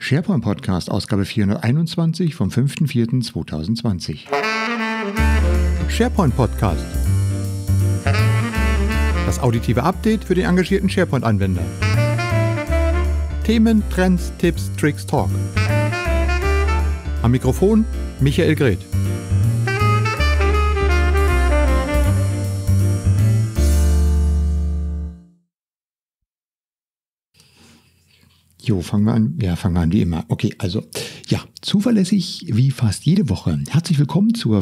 SharePoint Podcast, Ausgabe 421 vom 5.4.2020. SharePoint Podcast. Das auditive Update für den engagierten SharePoint-Anwender. Themen, Trends, Tipps, Tricks, Talk. Am Mikrofon Michael Greth. Fangen wir an. Ja, fangen wir an wie immer. Okay, also, ja, zuverlässig wie fast jede Woche. Herzlich willkommen zur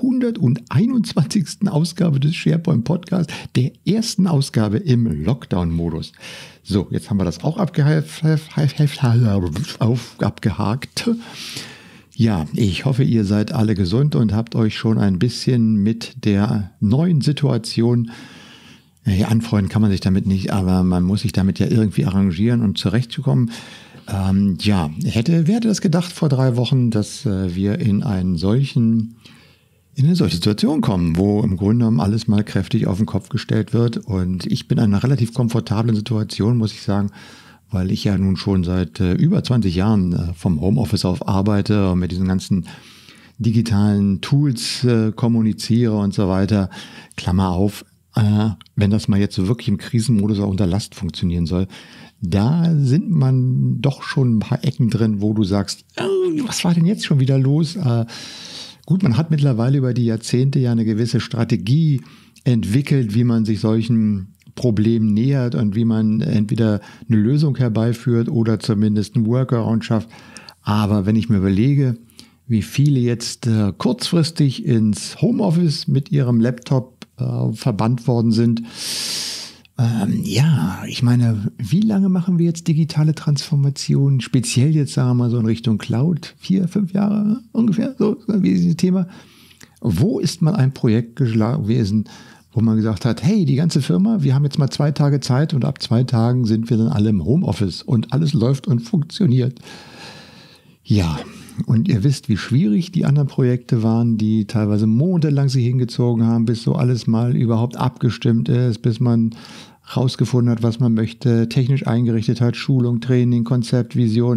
421. Ausgabe des SharePoint Podcasts, der ersten Ausgabe im Lockdown-Modus. So, jetzt haben wir das auch abgehakt. Ja, ich hoffe, ihr seid alle gesund und habt euch schon ein bisschen mit der neuen Situation anfreunden kann man sich damit nicht, aber man muss sich damit ja irgendwie arrangieren und zurechtkommen. Wer hätte das gedacht vor 3 Wochen, dass wir in eine solche Situation kommen, wo im Grunde genommen alles mal kräftig auf den Kopf gestellt wird. Und ich bin in einer relativ komfortablen Situation, muss ich sagen, weil ich ja nun schon seit über 20 Jahren vom Homeoffice auf arbeite und mit diesen ganzen digitalen Tools kommuniziere und so weiter. Klammer auf. Wenn das mal jetzt so wirklich im Krisenmodus auch unter Last funktionieren soll, da sind man doch schon ein paar Ecken drin, wo du sagst, was war denn jetzt schon wieder los? Gut, man hat mittlerweile über die Jahrzehnte ja eine gewisse Strategie entwickelt, wie man sich solchen Problemen nähert und wie man entweder eine Lösung herbeiführt oder zumindest einen Workaround schafft. Aber wenn ich mir überlege, wie viele jetzt kurzfristig ins Homeoffice mit ihrem Laptop verbannt worden sind. Ich meine, wie lange machen wir jetzt digitale Transformation? Speziell jetzt, sagen wir mal, so in Richtung Cloud? 4, 5 Jahre ungefähr, so wie dieses Thema. Wo ist mal ein Projekt gewesen, wo man gesagt hat, hey, die ganze Firma, wir haben jetzt mal 2 Tage Zeit und ab 2 Tagen sind wir dann alle im Homeoffice und alles läuft und funktioniert. Ja, und ihr wisst, wie schwierig die anderen Projekte waren, die teilweise monatelang sich hingezogen haben, bis so alles mal überhaupt abgestimmt ist, bis man rausgefunden hat, was man möchte, technisch eingerichtet hat, Schulung, Training, Konzept,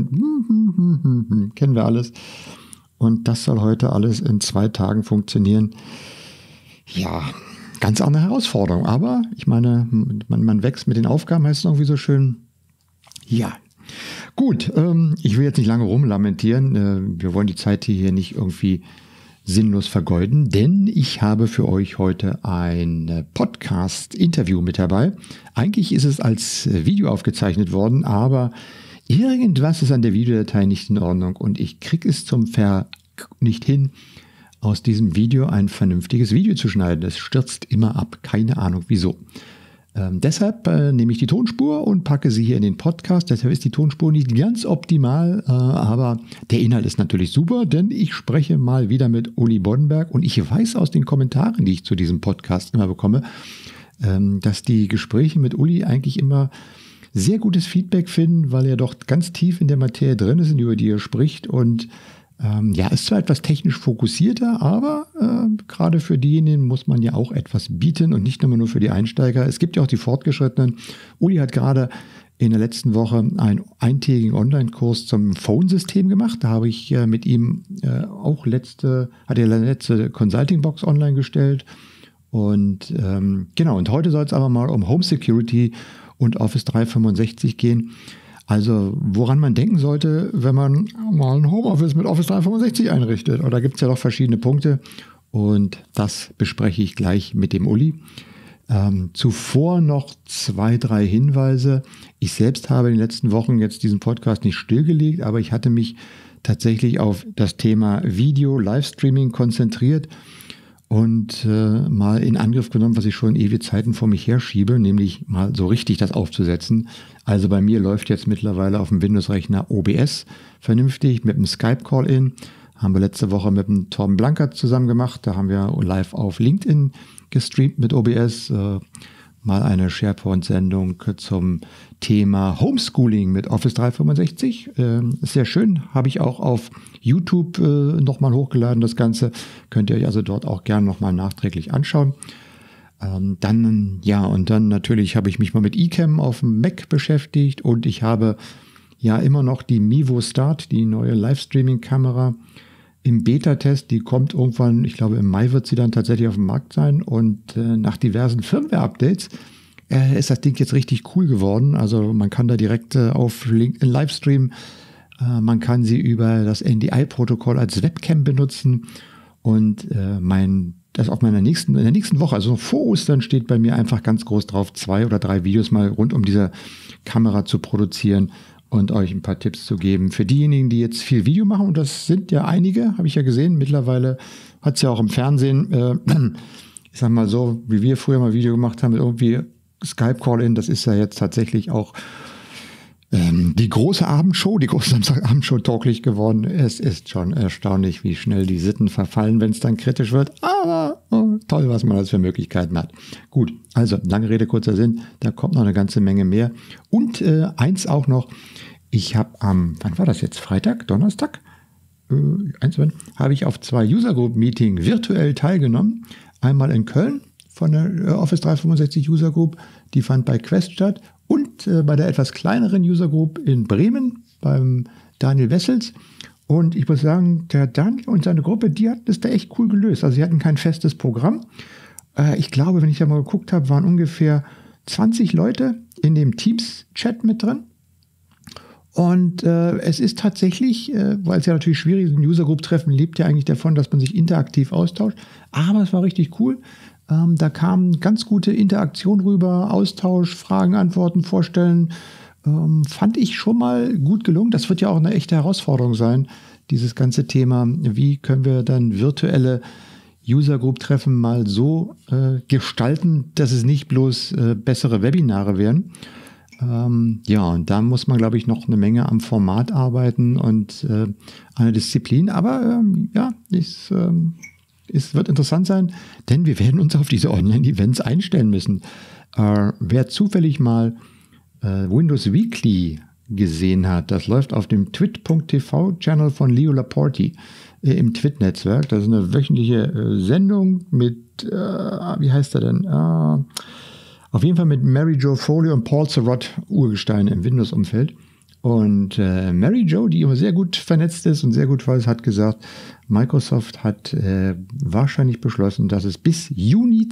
Vision, kennen wir alles. Und das soll heute alles in 2 Tagen funktionieren. Ja, ganz andere Herausforderung, aber ich meine, man wächst mit den Aufgaben, heißt es irgendwie so schön. Ja. Gut, ich will jetzt nicht lange rumlamentieren. Wir wollen die Zeit hier nicht irgendwie sinnlos vergeuden, denn ich habe für euch heute ein Podcast-Interview mit dabei. Eigentlich ist es als Video aufgezeichnet worden, aber irgendwas ist an der Videodatei nicht in Ordnung und ich kriege es nicht hin, aus diesem Video ein vernünftiges Video zu schneiden. Es stürzt immer ab, keine Ahnung wieso. Deshalb nehme ich die Tonspur und packe sie hier in den Podcast. Deshalb ist die Tonspur nicht ganz optimal, aber der Inhalt ist natürlich super, denn ich spreche mal wieder mit Uli Boddenberg und ich weiß aus den Kommentaren, die ich zu diesem Podcast immer bekomme, dass die Gespräche mit Uli eigentlich immer sehr gutes Feedback finden, weil er doch ganz tief in der Materie drin ist und über die er spricht und ist zwar etwas technisch fokussierter, aber gerade für diejenigen muss man ja auch etwas bieten und nicht nur für die Einsteiger. Es gibt ja auch die Fortgeschrittenen. Uli hat gerade in der letzten Woche einen eintägigen Online-Kurs zum Phone-System gemacht. Da habe ich mit ihm letzte Consulting-Box online gestellt. Und und heute soll es aber mal um Home Security und Office 365 gehen. Also woran man denken sollte, wenn man mal ein Homeoffice mit Office 365 einrichtet. Und da gibt es ja doch verschiedene Punkte und das bespreche ich gleich mit dem Uli. Zuvor noch 2, 3 Hinweise. Ich selbst habe in den letzten Wochen jetzt diesen Podcast nicht stillgelegt, aber ich hatte mich tatsächlich auf das Thema Video, Livestreaming konzentriert und mal in Angriff genommen, was ich schon ewige Zeiten vor mich herschiebe, nämlich mal so richtig das aufzusetzen. Also bei mir läuft jetzt mittlerweile auf dem Windows-Rechner OBS vernünftig mit einem Skype-Call-In. Haben wir letzte Woche mit dem Torben Blankert zusammen gemacht. Da haben wir live auf LinkedIn gestreamt mit OBS. Mal eine SharePoint-Sendung zum Thema Homeschooling mit Office 365. Ist sehr schön. Habe ich auch auf YouTube nochmal hochgeladen, das Ganze. Könnt ihr euch also dort auch gerne nochmal nachträglich anschauen. Dann natürlich habe ich mich mal mit eCam auf dem Mac beschäftigt und ich habe ja immer noch die Mevo Start, die neue Livestreaming-Kamera im Beta-Test. Die kommt irgendwann, ich glaube im Mai wird sie dann tatsächlich auf dem Markt sein. Und nach diversen Firmware-Updates ist das Ding jetzt richtig cool geworden. Also man kann da direkt auf LinkedIn Livestream, man kann sie über das NDI-Protokoll als Webcam benutzen. Und das auf in der nächsten Woche, also vor Ostern, steht bei mir einfach ganz groß drauf, 2 oder 3 Videos mal rund um diese Kamera zu produzieren und euch ein paar Tipps zu geben. Für diejenigen, die jetzt viel Video machen, und das sind ja einige, habe ich ja gesehen, mittlerweile hat es ja auch im Fernsehen, ich sag mal so, wie wir früher mal Video gemacht haben, irgendwie Skype-Call-In, das ist ja jetzt tatsächlich auch die große Abendshow, die große Samstagabendshow tauglich geworden. Es ist schon erstaunlich, wie schnell die Sitten verfallen, wenn es dann kritisch wird. Aber toll, was man alles für Möglichkeiten hat. Gut, also lange Rede, kurzer Sinn. Da kommt noch eine ganze Menge mehr. Und eins auch noch. Ich habe wann war das jetzt? Freitag? Donnerstag? Habe ich auf 2 User-Group-Meetings virtuell teilgenommen. Einmal in Köln von der Office 365 User Group. Die fand bei Quest statt. Und bei der etwas kleineren User Group in Bremen beim Daniel Wessels. Und ich muss sagen, der Daniel und seine Gruppe, die hatten das da echt cool gelöst. Also sie hatten kein festes Programm. Ich glaube, wenn ich da mal geguckt habe, waren ungefähr 20 Leute in dem Teams-Chat mit drin. Und es ist tatsächlich, weil es ja natürlich schwierig ist, ein User Group-Treffen lebt ja eigentlich davon, dass man sich interaktiv austauscht. Aber es war richtig cool. Da kam ganz gute Interaktion rüber, Austausch, Fragen, Antworten, Vorstellen. Fand ich schon mal gut gelungen. Das wird ja auch eine echte Herausforderung sein, dieses ganze Thema. Wie können wir dann virtuelle User-Group-Treffen mal so gestalten, dass es nicht bloß bessere Webinare werden? Ja, und da muss man, glaube ich, noch eine Menge am Format arbeiten und an der Disziplin. Aber ja, es wird interessant sein, denn wir werden uns auf diese Online-Events einstellen müssen. Wer zufällig mal Windows Weekly gesehen hat, das läuft auf dem twit.tv-Channel von Leo Laporte im Twit-Netzwerk. Das ist eine wöchentliche Sendung mit, wie heißt er denn? Auf jeden Fall mit Mary Jo Foley und Paul Surratt, Urgesteine im Windows-Umfeld. Und Mary Jo, die immer sehr gut vernetzt ist und sehr gut weiß, hat gesagt, Microsoft hat wahrscheinlich beschlossen, dass es bis Juni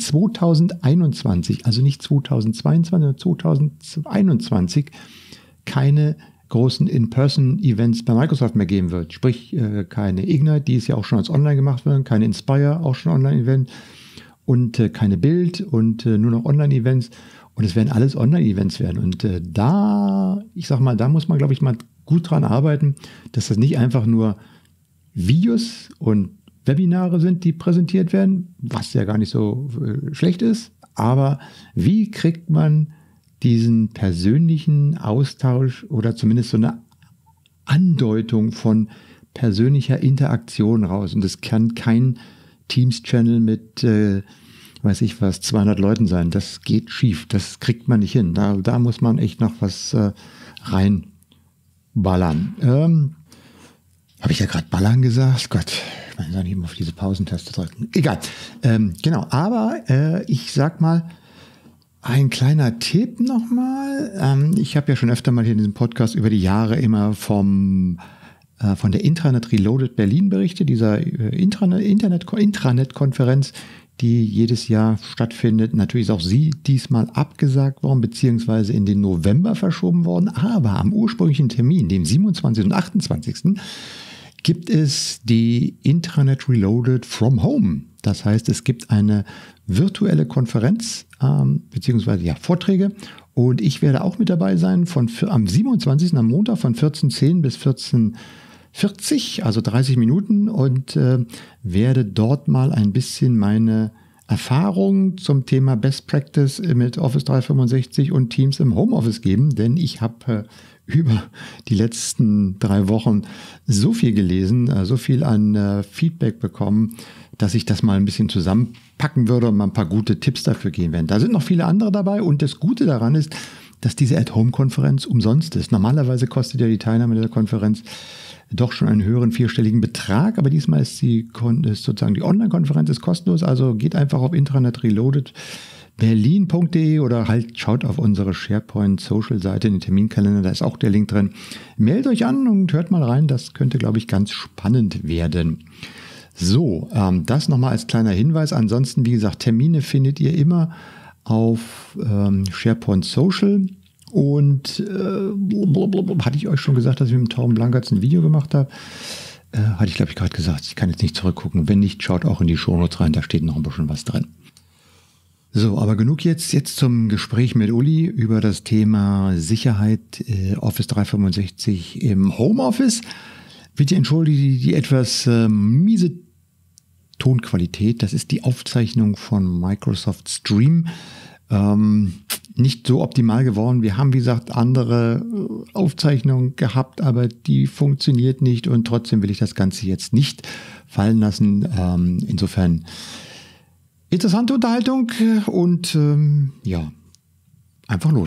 2021, also nicht 2022, sondern 2021, keine großen In-Person-Events bei Microsoft mehr geben wird. Sprich, keine Ignite, die ist ja auch schon als online gemacht wird, keine Inspire, auch schon Online-Event und keine Build und nur noch Online-Events. Und es werden alles Online-Events werden. Und da muss man, glaube ich, mal gut dran arbeiten, dass das nicht einfach nur Videos und Webinare sind, die präsentiert werden, was ja gar nicht so schlecht ist. Aber wie kriegt man diesen persönlichen Austausch oder zumindest so eine Andeutung von persönlicher Interaktion raus? Und das kann kein Teams-Channel mit 200 Leuten sein. Das geht schief. Das kriegt man nicht hin. Da muss man echt noch was reinballern. Habe ich ja gerade ballern gesagt? Gott, ich meine, nicht immer auf diese Pausentaste drücken. Egal. Genau. Aber ich sag mal, ein kleiner Tipp nochmal. Ich habe ja schon öfter mal hier in diesem Podcast über die Jahre immer von der Intranet Reloaded Berlin berichtet, dieser Intranet-Konferenz, die jedes Jahr stattfindet. Natürlich ist auch sie diesmal abgesagt worden, beziehungsweise in den November verschoben worden. Aber am ursprünglichen Termin, dem 27. und 28., gibt es die Intranet Reloaded from Home. Das heißt, es gibt eine virtuelle Konferenz, beziehungsweise ja, Vorträge. Und ich werde auch mit dabei sein am 27. am Montag von 14:10 bis 14:40, also 30 Minuten, und werde dort mal ein bisschen meine Erfahrung zum Thema Best Practice mit Office 365 und Teams im Homeoffice geben, denn ich habe über die letzten 3 Wochen so viel gelesen, so viel an Feedback bekommen, dass ich das mal ein bisschen zusammenpacken würde und mal ein paar gute Tipps dafür geben werde. Da sind noch viele andere dabei, und das Gute daran ist, dass diese At-Home-Konferenz umsonst ist. Normalerweise kostet ja die Teilnahme der Konferenz doch schon einen höheren 4-stelligen Betrag, aber diesmal ist sozusagen die Online-Konferenz ist kostenlos, also geht einfach auf Intranet Reloaded berlin.de oder halt schaut auf unsere SharePoint-Social-Seite in den Terminkalender, da ist auch der Link drin. Meldet euch an und hört mal rein, das könnte, glaube ich, ganz spannend werden. So, das nochmal als kleiner Hinweis. Ansonsten, wie gesagt, Termine findet ihr immer auf SharePoint Social. Und hatte ich euch schon gesagt, dass ich mit dem Torben Blankertz ein Video gemacht habe? Hatte ich, glaube ich, gerade gesagt. Ich kann jetzt nicht zurückgucken. Wenn nicht, schaut auch in die Shownotes rein, da steht noch ein bisschen was drin. So, aber genug jetzt zum Gespräch mit Uli über das Thema Sicherheit Office 365 im Homeoffice. Bitte entschuldige die etwas miese Tonqualität. Das ist die Aufzeichnung von Microsoft Stream. Nicht so optimal geworden. Wir haben, wie gesagt, andere Aufzeichnungen gehabt, aber die funktioniert nicht und trotzdem will ich das Ganze jetzt nicht fallen lassen. Insofern interessante Unterhaltung und ja, einfach los.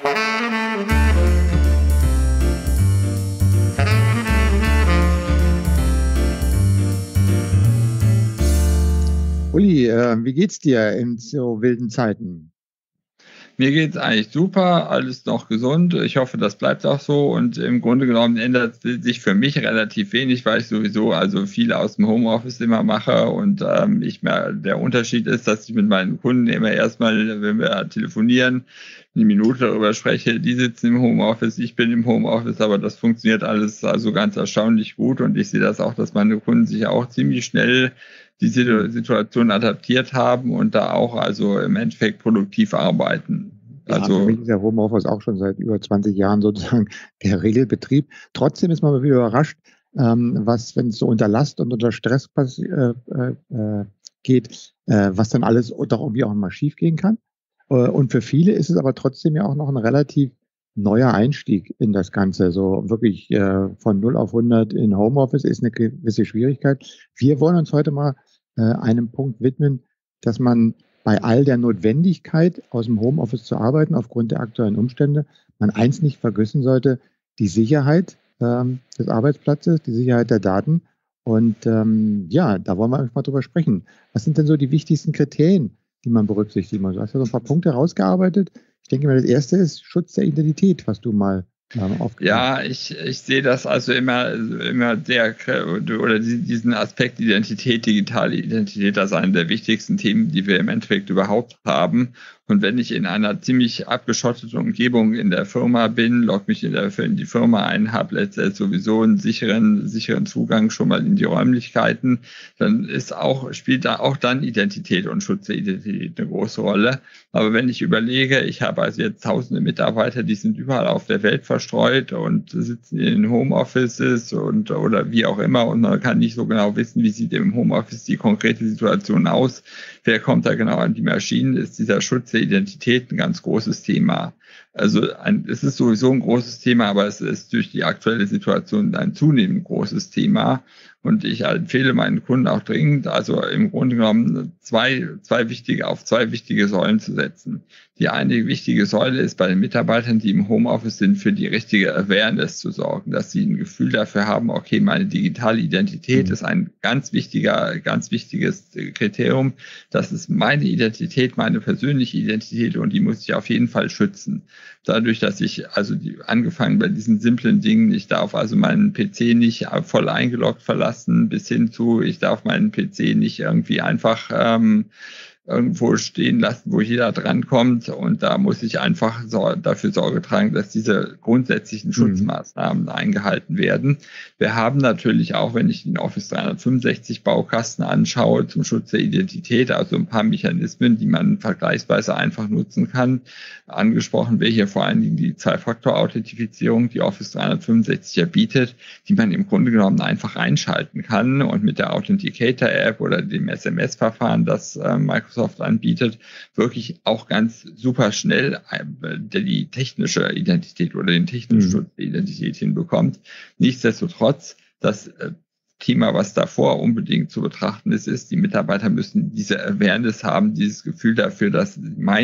Uli, wie geht's dir in so wilden Zeiten? Mir geht's eigentlich super, alles noch gesund. Ich hoffe, das bleibt auch so. Und im Grunde genommen ändert sich für mich relativ wenig, weil ich sowieso also viel aus dem Homeoffice immer mache. Und der Unterschied ist, dass ich mit meinen Kunden immer erstmal, wenn wir telefonieren, eine Minute darüber spreche. Die sitzen im Homeoffice, ich bin im Homeoffice, aber das funktioniert alles also ganz erstaunlich gut. Und ich sehe das auch, dass meine Kunden sich auch ziemlich schnell die Situation adaptiert haben und da auch also im Endeffekt produktiv arbeiten. Also für mich ist ja Homeoffice auch schon seit über 20 Jahren sozusagen der Regelbetrieb. Trotzdem ist man mal wieder überrascht, was, wenn es so unter Last und unter Stress geht, was dann alles doch irgendwie auch mal schief gehen kann. Und für viele ist es aber trotzdem ja auch noch ein relativ neuer Einstieg in das Ganze. So wirklich von 0 auf 100 in Homeoffice ist eine gewisse Schwierigkeit. Wir wollen uns heute mal einem Punkt widmen, dass man bei all der Notwendigkeit, aus dem Homeoffice zu arbeiten, aufgrund der aktuellen Umstände, man eins nicht vergessen sollte: die Sicherheit des Arbeitsplatzes, die Sicherheit der Daten. Und ja, da wollen wir einfach mal drüber sprechen. Was sind denn so die wichtigsten Kriterien, die man berücksichtigen muss? Du hast ja so ein paar Punkte rausgearbeitet. Ich denke mal, das erste ist Schutz der Identität, was du mal ja, ich sehe das also immer sehr, oder diesen Aspekt Identität, digitale Identität, das ist einer der wichtigsten Themen, die wir im Endeffekt überhaupt haben. Und wenn ich in einer ziemlich abgeschotteten Umgebung in der Firma bin, logge mich in die Firma ein, habe letztendlich sowieso einen sicheren Zugang schon mal in die Räumlichkeiten, dann spielt da auch dann Identität und Schutz der Identität eine große Rolle. Aber wenn ich überlege, ich habe also jetzt tausende Mitarbeiter, die sind überall auf der Welt verstreut und sitzen in Homeoffices oder wie auch immer, und man kann nicht so genau wissen, wie sieht im Homeoffice die konkrete Situation aus, wer kommt da genau an die Maschinen, ist dieser Schutz der Identität ein ganz großes Thema. Also es ist sowieso ein großes Thema, aber es ist durch die aktuelle Situation ein zunehmend großes Thema. Und ich empfehle meinen Kunden auch dringend, also im Grunde genommen auf zwei wichtige Säulen zu setzen. Die eine wichtige Säule ist bei den Mitarbeitern, die im Homeoffice sind, für die richtige Awareness zu sorgen, dass sie ein Gefühl dafür haben, okay, meine digitale Identität ist ein ganz wichtiges Kriterium. Das ist meine Identität, meine persönliche Identität, und die muss ich auf jeden Fall schützen. Dadurch, dass ich angefangen bei diesen simplen Dingen, ich darf also meinen PC nicht voll eingeloggt verlassen, bis hin zu, ich darf meinen PC nicht irgendwie einfach irgendwo stehen lassen, wo jeder drankommt, und da muss ich einfach dafür Sorge tragen, dass diese grundsätzlichen Schutzmaßnahmen eingehalten werden. Wir haben natürlich auch, wenn ich den Office 365 Baukasten anschaue, zum Schutz der Identität, also ein paar Mechanismen, die man vergleichsweise einfach nutzen kann. Angesprochen wäre hier vor allen Dingen die Zwei-Faktor-Authentifizierung, die Office 365 ja bietet, die man im Grunde genommen einfach einschalten kann, und mit der Authenticator-App oder dem SMS-Verfahren, das Microsoft anbietet, wirklich auch ganz super schnell die technische Identität oder den technischen Schutz der Identität hinbekommt. Nichtsdestotrotz, das Thema, was davor unbedingt zu betrachten ist, die Mitarbeiter müssen diese Awareness haben, dieses Gefühl dafür, dass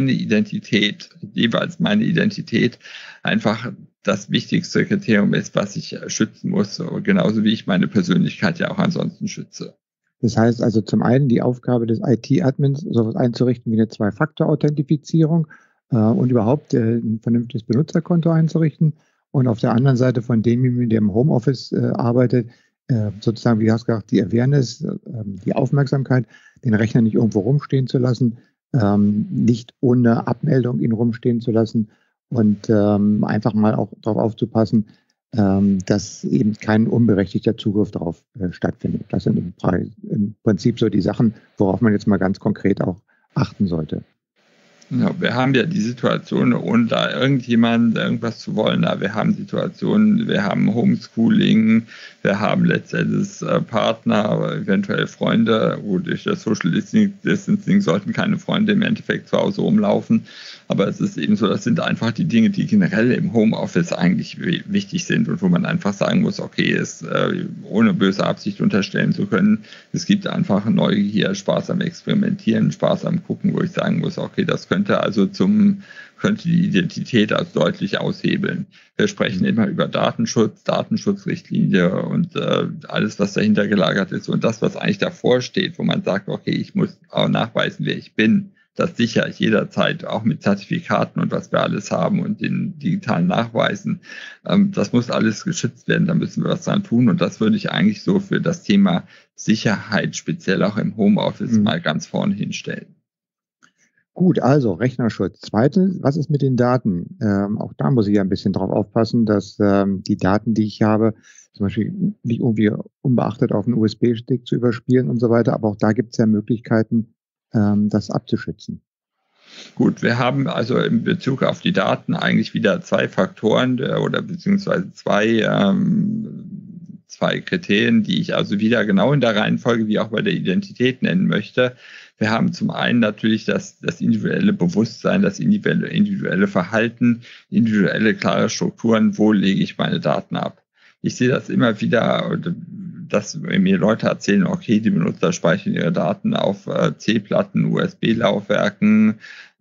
jeweils meine Identität einfach das wichtigste Kriterium ist, was ich schützen muss, genauso wie ich meine Persönlichkeit ja auch ansonsten schütze. Das heißt also zum einen die Aufgabe des IT-Admins, sowas einzurichten wie eine Zwei-Faktor-Authentifizierung und überhaupt ein vernünftiges Benutzerkonto einzurichten. Und auf der anderen Seite von demjenigen, der im Homeoffice arbeitet, sozusagen, wie du hast gesagt, die Awareness, die Aufmerksamkeit, den Rechner nicht irgendwo rumstehen zu lassen, nicht ohne Abmeldung ihn rumstehen zu lassen und einfach mal auch darauf aufzupassen, dass eben kein unberechtigter Zugriff darauf stattfindet. Das sind im Prinzip so die Sachen, worauf man jetzt mal ganz konkret auch achten sollte. Ja, wir haben ja die Situation, ohne da irgendjemand irgendwas zu wollen. Wir haben Situationen, wir haben Homeschooling, wir haben letztendlich Partner, eventuell Freunde. Gut, durch das Social Distancing sollten keine Freunde im Endeffekt zu Hause rumlaufen. Aber es ist eben so, das sind einfach die Dinge, die generell im Homeoffice eigentlich wichtig sind und wo man einfach sagen muss, okay, es ohne böse Absicht unterstellen zu können, es gibt einfach Neugier, Spaß am Experimentieren, Spaß am Gucken, wo ich sagen muss, okay, das könnte die Identität also deutlich aushebeln. Wir sprechen immer über Datenschutz, Datenschutzrichtlinie und alles, was dahinter gelagert ist und das, was eigentlich davor steht, wo man sagt, okay, ich muss auch nachweisen, wer ich bin. Das sichere ich jederzeit, auch mit Zertifikaten und was wir alles haben und den digitalen Nachweisen. Das muss alles geschützt werden, da müssen wir was dran tun. Und das würde ich eigentlich so für das Thema Sicherheit, speziell auch im Homeoffice, mal ganz vorne hinstellen. Gut, also Rechnerschutz. Zweitens, was ist mit den Daten? Auch da muss ich ja ein bisschen drauf aufpassen, dass die Daten, die ich habe, zum Beispiel nicht irgendwie unbeachtet auf einen USB-Stick zu überspielen und so weiter. Aber auch da gibt es ja Möglichkeiten, das abzuschützen. Gut, wir haben also in Bezug auf die Daten eigentlich wieder zwei Faktoren oder beziehungsweise zwei Kriterien, die ich also wieder genau in der Reihenfolge wie auch bei der Identität nennen möchte. Wir haben zum einen natürlich das individuelle Bewusstsein, das individuelle Verhalten, individuelle klare Strukturen, wo lege ich meine Daten ab. Ich sehe das immer wieder, dass mir Leute erzählen, okay, die Benutzer speichern ihre Daten auf C-Platten, USB-Laufwerken,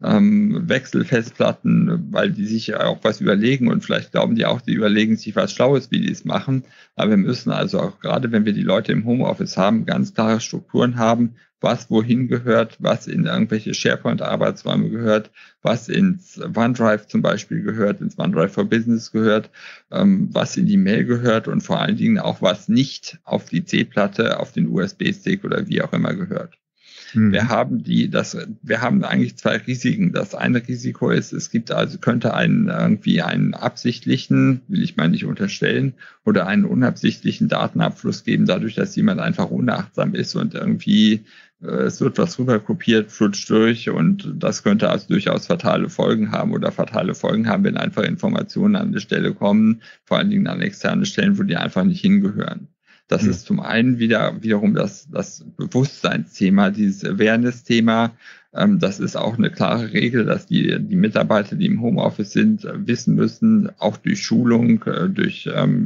Wechselfestplatten, weil die sich auch was überlegen und vielleicht glauben die auch, die überlegen sich was Schlaues, wie die es machen. Aber wir müssen also auch gerade, wenn wir die Leute im Homeoffice haben, ganz klare Strukturen haben, was wohin gehört, was in irgendwelche SharePoint-Arbeitsräume gehört, was ins OneDrive zum Beispiel gehört, ins OneDrive for Business gehört, was in die Mail gehört und vor allen Dingen auch, was nicht auf die C-Platte, auf den USB-Stick oder wie auch immer gehört. Wir haben eigentlich zwei Risiken. Das eine Risiko ist, könnte einen absichtlichen, will ich mal nicht unterstellen, oder einen unabsichtlichen Datenabfluss geben, dadurch, dass jemand einfach unachtsam ist und irgendwie es wird was rüberkopiert, flutscht durch und das könnte also durchaus fatale Folgen haben, wenn einfach Informationen an eine Stelle kommen, vor allen Dingen an externe Stellen, wo die einfach nicht hingehören. Das ist zum einen wiederum das Bewusstseinsthema, dieses Awareness-Thema. Das ist auch eine klare Regel, dass die Mitarbeiter, die im Homeoffice sind, wissen müssen, auch durch Schulung, durch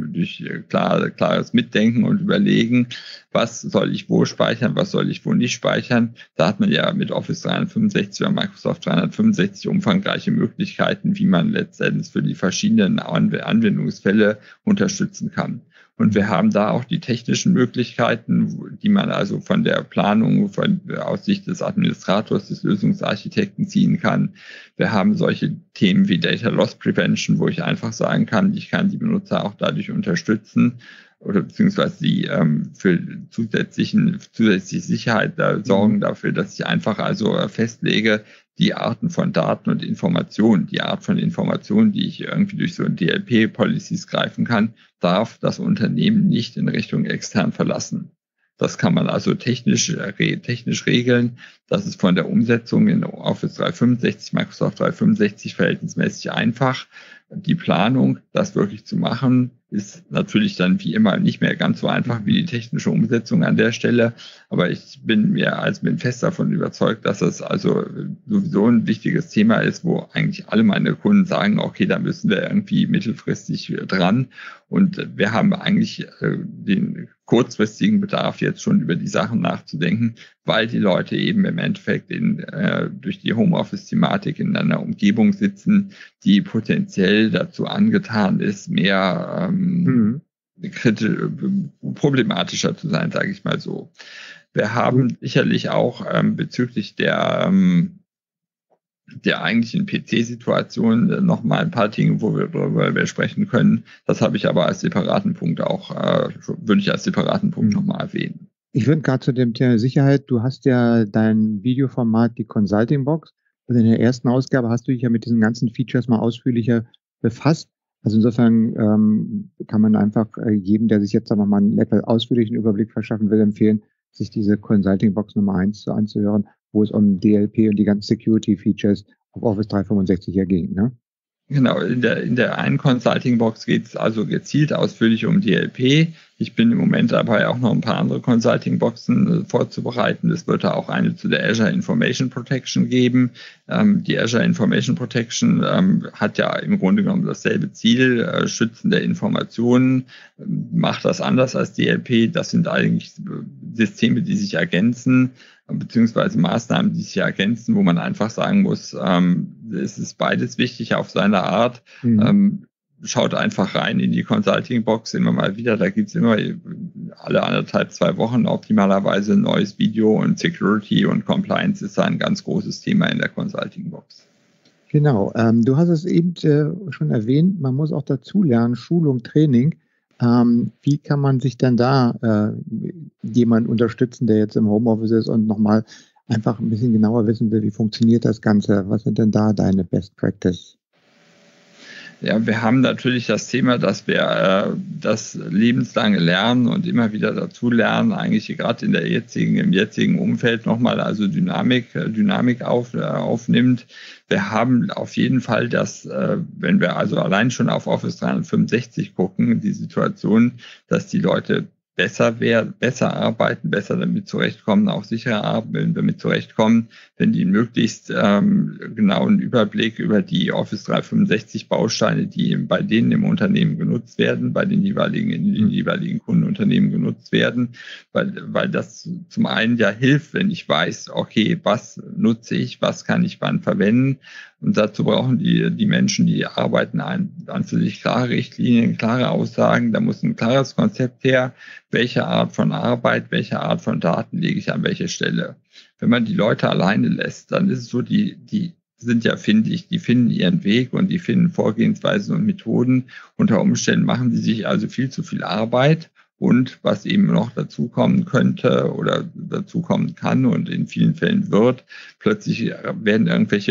klares Mitdenken und Überlegen, was soll ich wo speichern, was soll ich wo nicht speichern. Da hat man ja mit Office 365 oder Microsoft 365 umfangreiche Möglichkeiten, wie man letztendlich für die verschiedenen Anwendungsfälle unterstützen kann. Und wir haben da auch die technischen Möglichkeiten, die man also von der Planung, aus Sicht des Administrators, des Lösungsarchitekten ziehen kann. Wir haben solche Themen wie Data Loss Prevention, wo ich einfach sagen kann, ich kann die Benutzer auch dadurch unterstützen oder beziehungsweise die für zusätzliche Sicherheit sorgen dafür, dass ich einfach also festlege, die Arten von Daten und Informationen, die Art von Informationen, die ich irgendwie durch so DLP-Policies greifen kann, darf das Unternehmen nicht in Richtung extern verlassen. Das kann man also technisch regeln. Das ist von der Umsetzung in Office 365, Microsoft 365 verhältnismäßig einfach. Die Planung, das wirklich zu machen, ist natürlich dann wie immer nicht mehr ganz so einfach wie die technische Umsetzung an der Stelle. Aber ich bin fest davon überzeugt, dass es also sowieso ein wichtiges Thema ist, wo eigentlich alle meine Kunden sagen, okay, da müssen wir irgendwie mittelfristig dran. Und wir haben eigentlich den kurzfristigen Bedarf, jetzt schon über die Sachen nachzudenken, weil die Leute eben im Endeffekt durch die Homeoffice-Thematik in einer Umgebung sitzen, die potenziell dazu angetan ist, mehr problematischer zu sein, sage ich mal so. Wir haben sicherlich auch bezüglich der eigentlichen PC-Situation noch mal ein paar Dinge, worüber wir sprechen können. Das habe ich aber als separaten Punkt würde ich als separaten Punkt nochmal erwähnen. Ich würde gerade zu dem Thema Sicherheit, du hast ja dein Videoformat, die Consulting Box. Also in der ersten Ausgabe hast du dich ja mit diesen ganzen Features mal ausführlicher befasst. Also insofern kann man einfach jedem, der sich jetzt da nochmal einen etwas ausführlichen Überblick verschaffen will, empfehlen, sich diese Consulting Box Nummer 1 anzuhören, wo es um DLP und die ganzen Security Features auf Office 365 ja ging, ne? Genau, in der einen Consulting-Box geht es also gezielt ausführlich um DLP. Ich bin im Moment dabei auch noch ein paar andere Consulting-Boxen vorzubereiten. Es wird da auch eine zu der Azure Information Protection geben. Die Azure Information Protection hat ja im Grunde genommen dasselbe Ziel, Schützen der Informationen, macht das anders als DLP. Das sind eigentlich Systeme, die sich ergänzen, beziehungsweise Maßnahmen, die sich ergänzen, wo man einfach sagen muss, es ist beides wichtig auf seine Art. Schaut einfach rein in die Consulting-Box immer mal wieder. Da gibt's immer alle 1,5-2 Wochen optimalerweise ein neues Video, und Security und Compliance ist ein ganz großes Thema in der Consulting-Box. Genau. Du hast es eben schon erwähnt, man muss auch dazu lernen, Schulung, Training. Wie kann man sich denn da jemanden unterstützen, der jetzt im Homeoffice ist und nochmal einfach ein bisschen genauer wissen will, wie funktioniert das Ganze? Was sind denn da deine Best Practice? Ja, wir haben natürlich das Thema, dass wir das lebenslange Lernen und immer wieder dazu lernen, eigentlich gerade im jetzigen Umfeld nochmal also Dynamik aufnimmt. Wir haben auf jeden Fall wenn wir also allein schon auf Office 365 gucken, die Situation, dass die Leute besser arbeiten, besser damit zurechtkommen, auch sicherer damit zurechtkommen, wenn die möglichst genauen Überblick über die Office 365 Bausteine, die bei denen im Unternehmen genutzt werden, bei den jeweiligen Kundenunternehmen genutzt werden, weil das zum einen ja hilft, wenn ich weiß, okay, was nutze ich, was kann ich wann verwenden. Und dazu brauchen die Menschen, die arbeiten, an für sich klare Richtlinien, klare Aussagen. Da muss ein klares Konzept her, welche Art von Arbeit, welche Art von Daten lege ich an welche Stelle. Wenn man die Leute alleine lässt, dann ist es so, die sind ja findig, die finden ihren Weg und die finden Vorgehensweisen und Methoden. Unter Umständen machen sie sich also viel zu viel Arbeit. Und was eben noch dazukommen könnte oder dazukommen kann und in vielen Fällen wird, plötzlich werden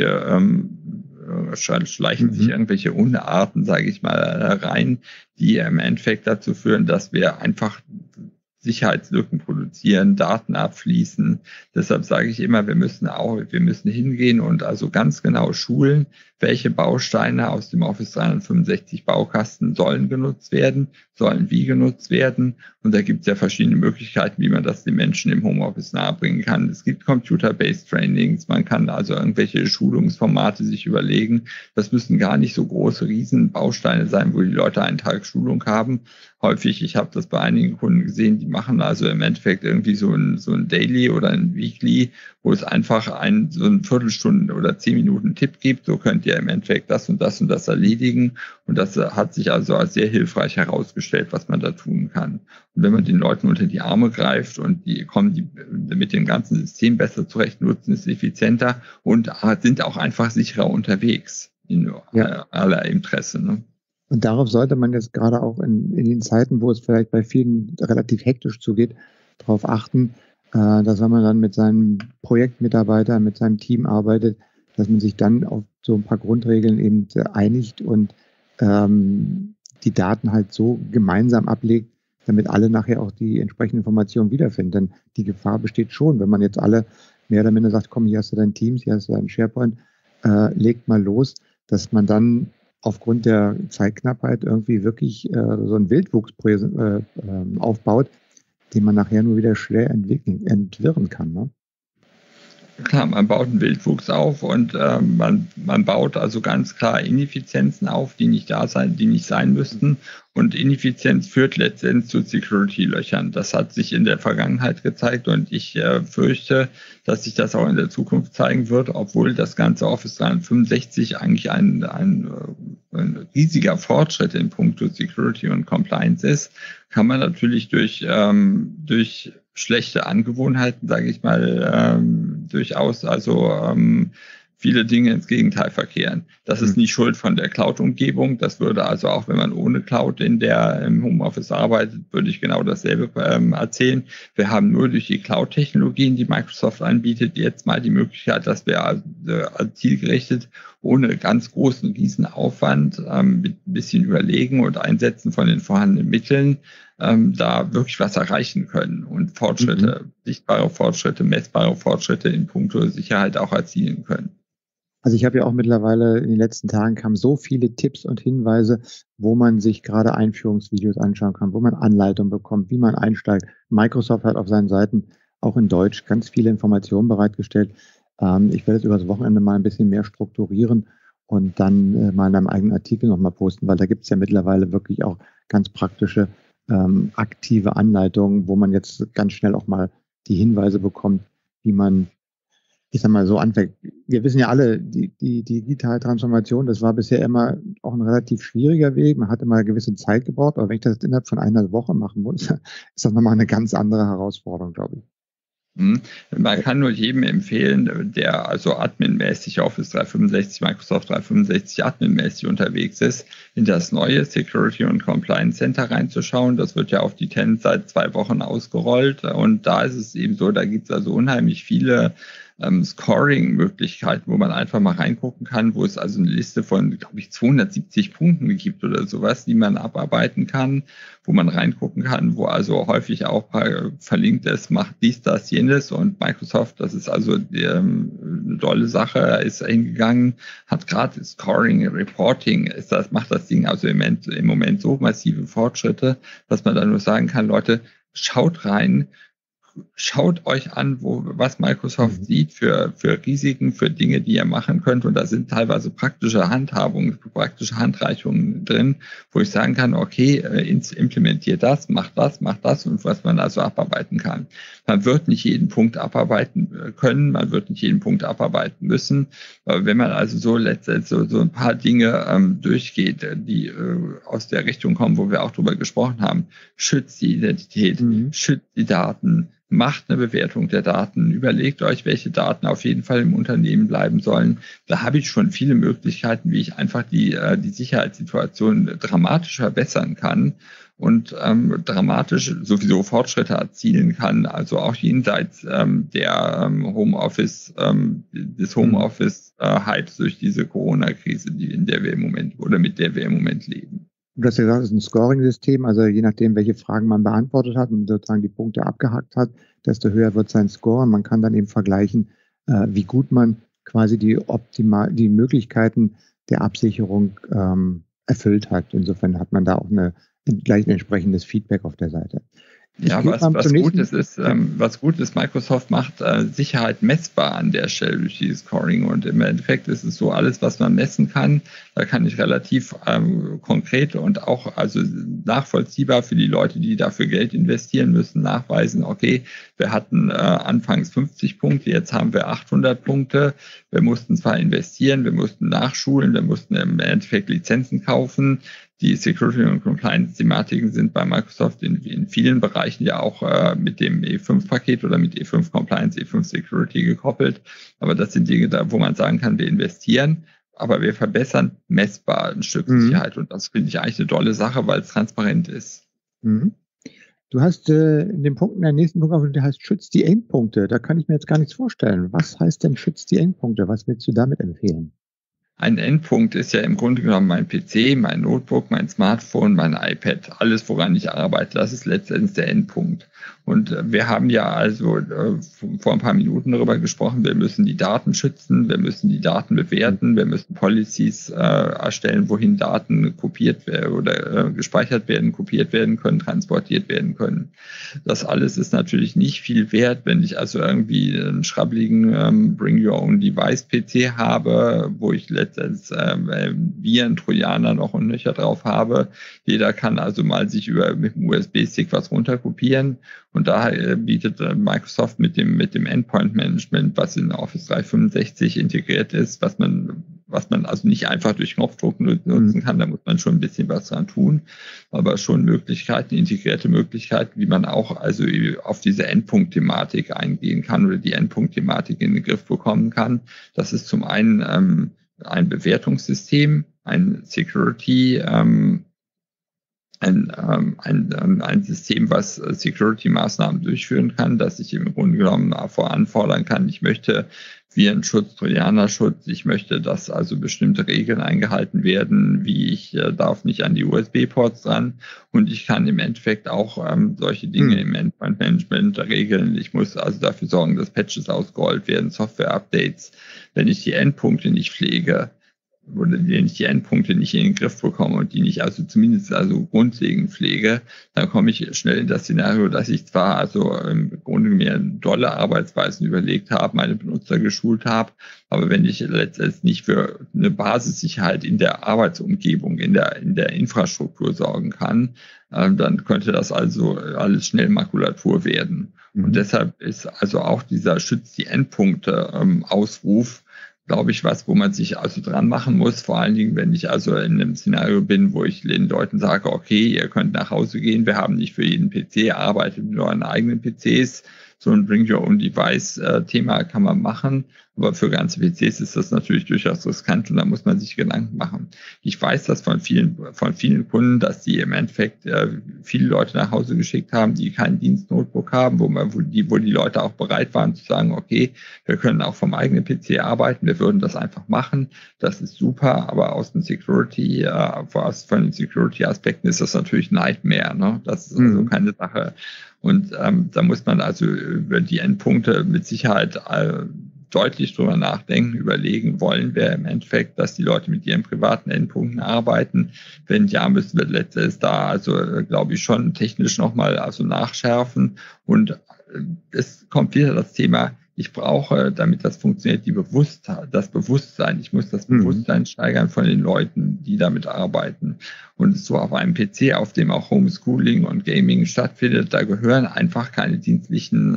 schleichen sich irgendwelche Unarten, sage ich mal, rein, die im Endeffekt dazu führen, dass wir einfach Sicherheitslücken produzieren, Daten abfließen. Deshalb sage ich immer, wir müssen hingehen und also ganz genau schulen, welche Bausteine aus dem Office 365 Baukasten sollen genutzt werden, sollen wie genutzt werden. Und da gibt es ja verschiedene Möglichkeiten, wie man das den Menschen im Homeoffice nahebringen kann. Es gibt Computer-Based Trainings, man kann also irgendwelche Schulungsformate sich überlegen. Das müssen gar nicht so große Riesenbausteine sein, wo die Leute einen Tag Schulung haben. Häufig, ich habe das bei einigen Kunden gesehen, die machen also im Endeffekt irgendwie so ein Daily oder ein Weekly, wo es einfach so eine Viertelstunde oder 10 Minuten Tipp gibt, so könnt ihr im Endeffekt das und das und das erledigen. Und das hat sich also als sehr hilfreich herausgestellt, was man da tun kann. Und wenn man den Leuten unter die Arme greift und die mit dem ganzen System besser zurecht, nutzen es effizienter und sind auch einfach sicherer unterwegs in aller Interesse, ne? Und darauf sollte man jetzt gerade auch in den Zeiten, wo es vielleicht bei vielen relativ hektisch zugeht, darauf achten, dass wenn man dann mit seinem Projektmitarbeiter, mit seinem Team arbeitet, dass man sich dann auf so ein paar Grundregeln eben einigt und die Daten halt so gemeinsam ablegt, damit alle nachher auch die entsprechenden Informationen wiederfinden. Denn die Gefahr besteht schon, wenn man jetzt alle mehr oder minder sagt, komm, hier hast du dein Teams, hier hast du deinen SharePoint, legt mal los, dass man dann aufgrund der Zeitknappheit irgendwie wirklich so einen Wildwuchs aufbaut, den man nachher nur wieder schwer entwirren kann, ne? Klar, man baut einen Wildwuchs auf und man baut also ganz klar Ineffizienzen auf, die nicht sein müssten. Und Ineffizienz führt letztendlich zu Security-Löchern. Das hat sich in der Vergangenheit gezeigt und ich fürchte, dass sich das auch in der Zukunft zeigen wird, obwohl das ganze Office 365 eigentlich ein ein riesiger Fortschritt in puncto Security und Compliance ist, kann man natürlich durch schlechte Angewohnheiten, sage ich mal, durchaus viele Dinge ins Gegenteil verkehren. Das ist nicht Schuld von der Cloud-Umgebung. Das würde also auch, wenn man ohne Cloud im Homeoffice arbeitet, würde ich genau dasselbe erzählen. Wir haben nur durch die Cloud-Technologien, die Microsoft anbietet, jetzt mal die Möglichkeit, dass wir zielgerichtet ohne ganz großen Riesenaufwand mit ein bisschen Überlegen und Einsetzen von den vorhandenen Mitteln da wirklich was erreichen können und Fortschritte, sichtbare Fortschritte, messbare Fortschritte in puncto Sicherheit auch erzielen können. Also ich habe ja auch mittlerweile in den letzten Tagen kamen so viele Tipps und Hinweise, wo man sich gerade Einführungsvideos anschauen kann, wo man Anleitungen bekommt, wie man einsteigt. Microsoft hat auf seinen Seiten auch in Deutsch ganz viele Informationen bereitgestellt. Ich werde es über das Wochenende mal ein bisschen mehr strukturieren und dann mal in einem eigenen Artikel nochmal posten, weil da gibt es ja mittlerweile wirklich auch ganz praktische aktive Anleitungen, wo man jetzt ganz schnell auch mal die Hinweise bekommt, wie man, ich sag mal, so anfängt. Wir wissen ja alle, die digitale Transformation, das war bisher immer auch ein relativ schwieriger Weg. Man hat immer eine gewisse Zeit gebraucht, aber wenn ich das innerhalb von einer Woche machen muss, ist das nochmal eine ganz andere Herausforderung, glaube ich. Man kann nur jedem empfehlen, der also adminmäßig Office 365, Microsoft 365 adminmäßig unterwegs ist, in das neue Security und Compliance Center reinzuschauen. Das wird ja auf die Tenant seit 2 Wochen ausgerollt und da ist es eben so, da gibt es also unheimlich viele Scoring-Möglichkeiten, wo man einfach mal reingucken kann, wo es also eine Liste von, glaube ich, 270 Punkten gibt oder sowas, die man abarbeiten kann, wo man reingucken kann, wo also häufig auch verlinkt ist, macht dies, das, jenes und Microsoft, das ist also eine tolle Sache, ist hingegangen, hat gerade Scoring, Reporting, macht das Ding also im Moment so massive Fortschritte, dass man dann nur sagen kann, Leute, schaut rein, schaut euch an, was Microsoft sieht für Risiken, für Dinge, die ihr machen könnt. Und da sind teilweise praktische Handhabungen, praktische Handreichungen drin, wo ich sagen kann, okay, implementiert das, macht das und was man also abarbeiten kann. Man wird nicht jeden Punkt abarbeiten können, man wird nicht jeden Punkt abarbeiten müssen. Aber wenn man also so letztendlich so ein paar Dinge durchgeht, die aus der Richtung kommen, wo wir auch drüber gesprochen haben, schützt die Identität, schützt die Daten, macht eine Bewertung der Daten, überlegt euch, welche Daten auf jeden Fall im Unternehmen bleiben sollen. Da habe ich schon viele Möglichkeiten, wie ich einfach die Sicherheitssituation dramatisch verbessern kann und dramatisch sowieso Fortschritte erzielen kann, also auch jenseits der des Homeoffice-Hypes durch diese Corona-Krise, mit der wir im Moment leben. Du hast ja gesagt, es ist ein Scoring-System, also je nachdem, welche Fragen man beantwortet hat und sozusagen die Punkte abgehakt hat, desto höher wird sein Score. Man kann dann eben vergleichen, wie gut man quasi die Möglichkeiten der Absicherung erfüllt hat. Insofern hat man da auch gleich ein entsprechendes Feedback auf der Seite. Ja, was gut ist, Microsoft macht Sicherheit messbar an der Stelle durch dieses Scoring und im Endeffekt ist es so, alles, was man messen kann, da kann ich relativ konkret und auch also nachvollziehbar für die Leute, die dafür Geld investieren müssen, nachweisen, okay, wir hatten anfangs 50 Punkte, jetzt haben wir 800 Punkte, wir mussten zwar investieren, wir mussten nachschulen, wir mussten im Endeffekt Lizenzen kaufen. Die Security- und Compliance-Thematiken sind bei Microsoft in vielen Bereichen ja auch mit dem E5-Paket oder mit E5 Compliance, E5 Security gekoppelt. Aber das sind Dinge, wo man sagen kann, wir investieren, aber wir verbessern messbar ein Stück Sicherheit. Und das finde ich eigentlich eine tolle Sache, weil es transparent ist. Du hast in dem Punkt, in der nächsten Punkt, der heißt schützt die Endpunkte. Da kann ich mir jetzt gar nichts vorstellen. Was heißt denn schützt die Endpunkte? Was willst du damit empfehlen? Ein Endpunkt ist ja im Grunde genommen mein PC, mein Notebook, mein Smartphone, mein iPad, alles, woran ich arbeite. Das ist letztendlich der Endpunkt. Und wir haben ja also vor ein paar Minuten darüber gesprochen, wir müssen die Daten schützen, wir müssen die Daten bewerten, wir müssen Policies erstellen, wohin Daten kopiert werden oder gespeichert werden, kopiert werden können, transportiert werden können. Das alles ist natürlich nicht viel wert, wenn ich also irgendwie einen schrabbeligen Bring Your Own Device PC habe, wo ich letztendlich Viren, Trojaner noch und nöcher drauf habe. Jeder kann also mal sich mit dem USB-Stick was runterkopieren. Und daher bietet Microsoft mit dem Endpoint Management, was in Office 365 integriert ist, was was man also nicht einfach durch Knopfdruck nutzen kann, da muss man schon ein bisschen was dran tun, aber schon Möglichkeiten, integrierte Möglichkeiten, wie man auch also auf diese Endpunkt-Thematik eingehen kann oder die Endpunkt-Thematik in den Griff bekommen kann. Das ist zum einen ein Bewertungssystem, ein Security, ein System, was Security-Maßnahmen durchführen kann, dass ich im Grunde genommen voranfordern kann, ich möchte Virenschutz, Trojanerschutz, ich möchte, dass also bestimmte Regeln eingehalten werden, wie ich darf nicht an die USB-Ports dran und ich kann im Endeffekt auch solche Dinge im Endpoint-Management regeln. Ich muss also dafür sorgen, dass Patches ausgerollt werden, Software-Updates, wenn ich die Endpunkte nicht pflege, oder wenn ich die Endpunkte nicht in den Griff bekomme und die nicht also zumindest also grundlegend pflege, dann komme ich schnell in das Szenario, dass ich zwar also im Grunde mir dolle Arbeitsweisen überlegt habe, meine Benutzer geschult habe, aber wenn ich letztendlich nicht für eine Basissicherheit in der Arbeitsumgebung, in der Infrastruktur sorgen kann, dann könnte das also alles schnell Makulatur werden. Und deshalb ist also auch dieser Schütz die Endpunkte Ausruf, glaube ich, was, wo man sich also dran machen muss, vor allen Dingen, wenn ich also in einem Szenario bin, wo ich den Leuten sage, okay, ihr könnt nach Hause gehen, wir haben nicht für jeden PC, arbeitet mit euren eigenen PCs, so ein Bring-Your-Own-Device-Thema kann man machen, aber für ganze PCs ist das natürlich durchaus riskant und da muss man sich Gedanken machen. Ich weiß das von vielen Kunden, dass die im Endeffekt viele Leute nach Hause geschickt haben, die kein Dienstnotebook haben, wo die Leute auch bereit waren zu sagen, okay, wir können auch vom eigenen PC arbeiten, wir würden das einfach machen, das ist super, aber aus den von den Security-Aspekten ist das natürlich Nightmare, ne? Das ist also keine Sache. Und da muss man also über die Endpunkte mit Sicherheit deutlich drüber nachdenken, überlegen, wollen wir im Endeffekt, dass die Leute mit ihren privaten Endpunkten arbeiten. Wenn ja, müssen wir letztendlich da also, glaube ich, schon technisch nochmal also nachschärfen. Und es kommt wieder das Thema, ich brauche, damit das funktioniert, das Bewusstsein. Ich muss das Bewusstsein steigern von den Leuten, die damit arbeiten. Und so auf einem PC, auf dem auch Homeschooling und Gaming stattfindet, da gehören einfach keine dienstlichen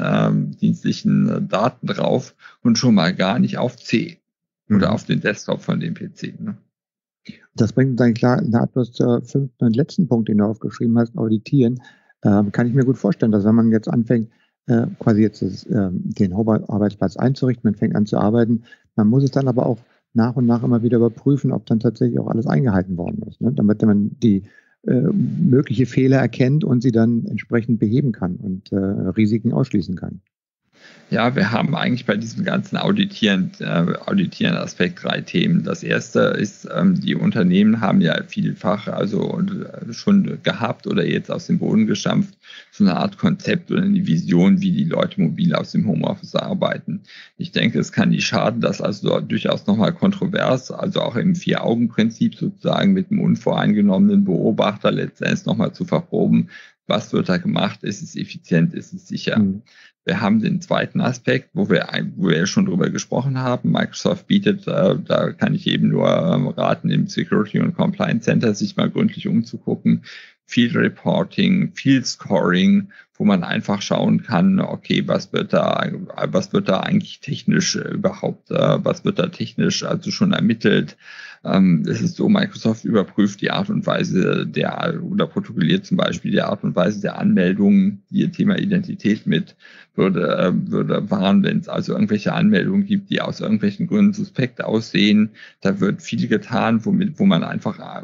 Daten drauf und schon mal gar nicht auf C oder auf den Desktop von dem PC. Ne? Das bringt uns eigentlich klar nahtlos zur fünften und letzten Punkt, den du aufgeschrieben hast, auditieren. Kann ich mir gut vorstellen, dass wenn man jetzt anfängt, quasi jetzt den Arbeitsplatz einzurichten, man fängt an zu arbeiten. Man muss es dann aber auch nach und nach immer wieder überprüfen, ob dann tatsächlich auch alles eingehalten worden ist, ne? Damit man die mögliche Fehler erkennt und sie dann entsprechend beheben kann und Risiken ausschließen kann. Ja, wir haben eigentlich bei diesem ganzen Auditieren-Aspekt 3 Themen. Das erste ist, die Unternehmen haben ja vielfach also schon gehabt oder jetzt aus dem Boden gestampft, so eine Art Konzept oder eine Vision, wie die Leute mobil aus dem Homeoffice arbeiten. Ich denke, es kann nicht schaden, das also durchaus nochmal kontrovers, also auch im 4-Augen-Prinzip sozusagen mit einem unvoreingenommenen Beobachter letztendlich nochmal zu verproben. Was wird da gemacht? Ist es effizient? Ist es sicher? Wir haben den zweiten Aspekt, wo wir schon drüber gesprochen haben. Microsoft bietet, da kann ich eben nur raten, im Security und Compliance Center sich mal gründlich umzugucken. Viel Reporting, viel Scoring, wo man einfach schauen kann, okay, was wird da eigentlich technisch überhaupt, was wird da technisch also schon ermittelt. Es ist so, Microsoft überprüft die Art und Weise oder protokolliert zum Beispiel die Art und Weise der Anmeldungen, die ihr Thema Identität mit würde warnen, wenn es also irgendwelche Anmeldungen gibt, die aus irgendwelchen Gründen suspekt aussehen. Da wird viel getan, wo man einfach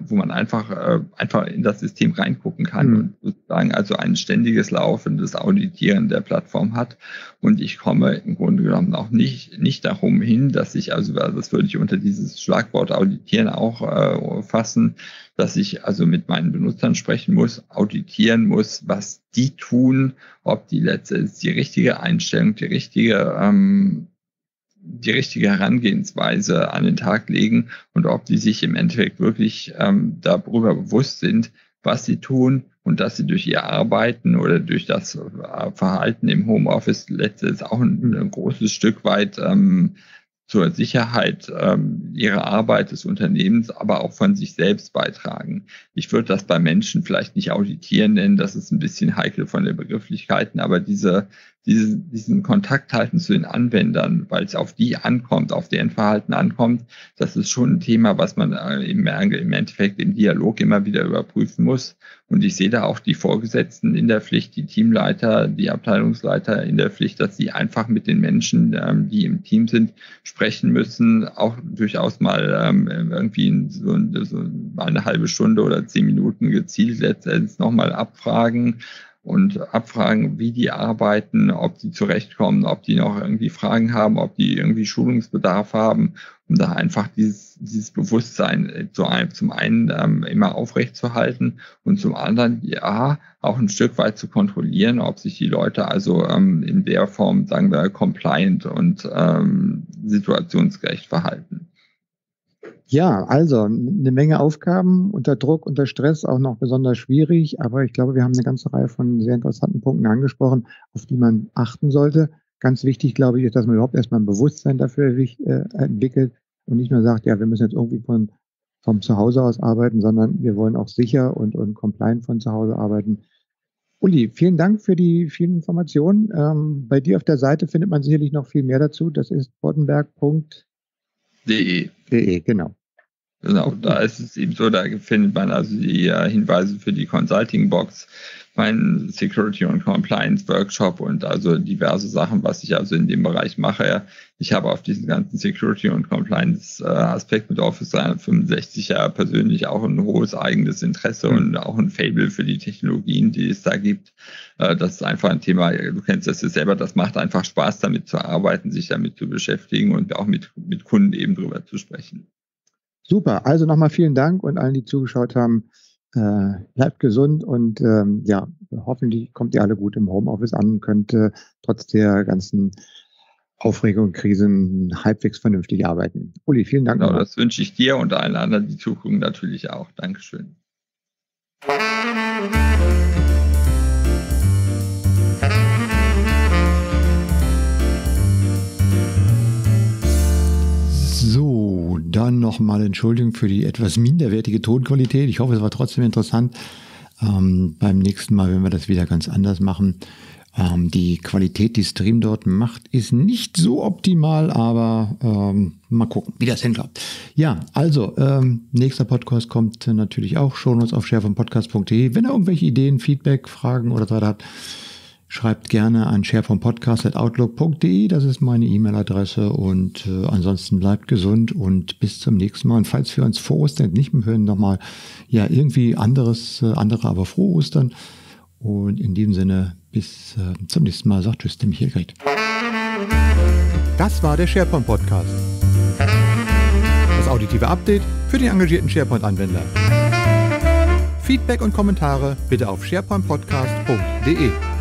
in das System reingucken kann und sozusagen also ein ständiges laufendes Auditieren der Plattform hat. Und ich komme im Grunde genommen auch nicht darum hin, dass ich also, das würde ich unter dieses Schlagwort Auditieren auch fassen, dass ich also mit meinen Benutzern sprechen muss, auditieren muss, was die tun, ob die letztendlich die richtige Einstellung, die richtige Herangehensweise an den Tag legen und ob die sich im Endeffekt wirklich darüber bewusst sind, was sie tun und dass sie durch ihr Arbeiten oder durch das Verhalten im Homeoffice letztendlich auch ein großes Stück weit zur Sicherheit ihrer Arbeit des Unternehmens, aber auch von sich selbst beitragen. Ich würde das bei Menschen vielleicht nicht auditieren nennen, das ist ein bisschen heikel von den Begrifflichkeiten, aber diesen Kontakt halten zu den Anwendern, weil es auf die ankommt, auf deren Verhalten ankommt, das ist schon ein Thema, was man im Endeffekt im Dialog immer wieder überprüfen muss. Und ich sehe da auch die Vorgesetzten in der Pflicht, die Teamleiter, die Abteilungsleiter in der Pflicht, dass sie einfach mit den Menschen, die im Team sind, sprechen müssen, auch durchaus mal irgendwie so eine halbe Stunde oder 10 Minuten gezielt letztendlich nochmal abfragen, wie die arbeiten, ob die zurechtkommen, ob die noch irgendwie Fragen haben, ob die irgendwie Schulungsbedarf haben, um da einfach dieses Bewusstsein zum einen immer aufrechtzuerhalten und zum anderen auch ein Stück weit zu kontrollieren, ob sich die Leute also in der Form, sagen wir, compliant und situationsgerecht verhalten. Ja, also eine Menge Aufgaben, unter Druck, unter Stress, auch noch besonders schwierig. Aber ich glaube, wir haben eine ganze Reihe von sehr interessanten Punkten angesprochen, auf die man achten sollte. Ganz wichtig, glaube ich, ist, dass man überhaupt erstmal ein Bewusstsein dafür entwickelt und nicht nur sagt, ja, wir müssen jetzt irgendwie vom Zuhause aus arbeiten, sondern wir wollen auch sicher und compliant von zu Hause arbeiten. Uli, vielen Dank für die vielen Informationen. Bei dir auf der Seite findet man sicherlich noch viel mehr dazu. Das ist boddenberg.de, genau. Genau, da ist es eben so, da findet man also die Hinweise für die Consulting Box, meinen Security und Compliance Workshop und also diverse Sachen, was ich also in dem Bereich mache. Ich habe auf diesen ganzen Security und Compliance Aspekt mit Office 365 ja persönlich auch ein hohes eigenes Interesse und auch ein Faible für die Technologien, die es da gibt. Das ist einfach ein Thema, du kennst das ja selber, das macht einfach Spaß, damit zu arbeiten, sich damit zu beschäftigen und auch mit Kunden eben drüber zu sprechen. Super, also nochmal vielen Dank und allen, die zugeschaut haben, bleibt gesund und hoffentlich kommt ihr alle gut im Homeoffice an und könnt trotz der ganzen Aufregung und Krisen halbwegs vernünftig arbeiten. Uli, vielen Dank. Genau, das wünsche ich dir und allen anderen, die zugucken, natürlich auch. Dankeschön. So, dann nochmal Entschuldigung für die etwas minderwertige Tonqualität. Ich hoffe, es war trotzdem interessant. Beim nächsten Mal werden wir das wieder ganz anders machen. Die Qualität, die Stream dort macht, ist nicht so optimal, aber mal gucken, wie das hinklappt. Ja, also, nächster Podcast kommt natürlich auch. Shownotes auf sharevompodcast.de. Wenn ihr irgendwelche Ideen, Feedback, Fragen oder so habt, schreibt gerne an sharevompodcast@outlook.de. Das ist meine E-Mail-Adresse und ansonsten bleibt gesund und bis zum nächsten Mal. Und falls wir uns vor Ostern nicht mehr hören, nochmal irgendwie andere, aber frohe Ostern. Und in diesem Sinne, bis zum nächsten Mal. Sagt tschüss, der Michael Gret. Das war der SharePoint Podcast. Das auditive Update für den engagierten SharePoint-Anwender. Feedback und Kommentare bitte auf sharepointpodcast.de.